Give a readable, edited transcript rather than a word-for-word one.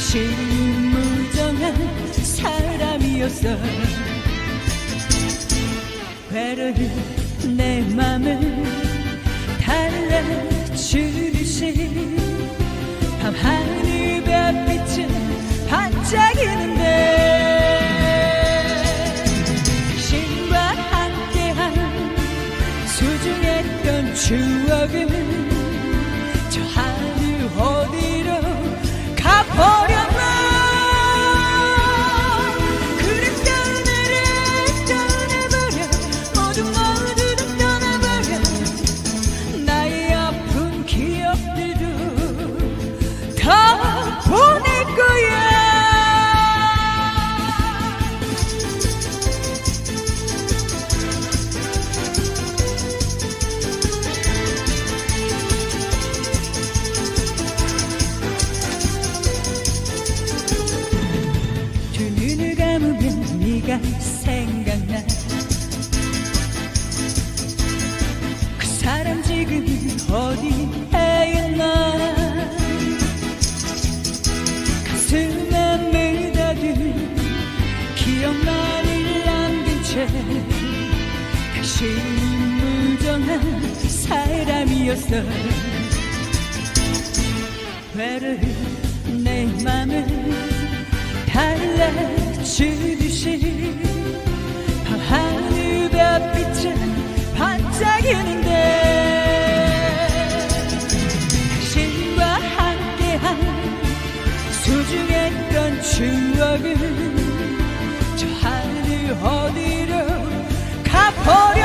무정한 사람이었어. 외로운 내 맘을 달래주듯이 밤하늘 별빛은 반짝이는데 당신과 함께한 소중했던 추억은 저 하늘 어디로 가버렸나. 그립던 나를 떠나버려 모두 다 떠나버려. 나의 아픈 기억들도 다 보낼 거야. 두 눈을 감으면 네가 생각나. 그 사람 지금 어디에 있나. 가슴에 묻어둔 기억만을 남긴 채 당신은 무정한 사람이었어. 외로운 내 맘을 달래주듯이 밤하늘 별빛은 반짝이는데 당신과 함께한 소중했던 추억은 저 하늘 어디로 가버려.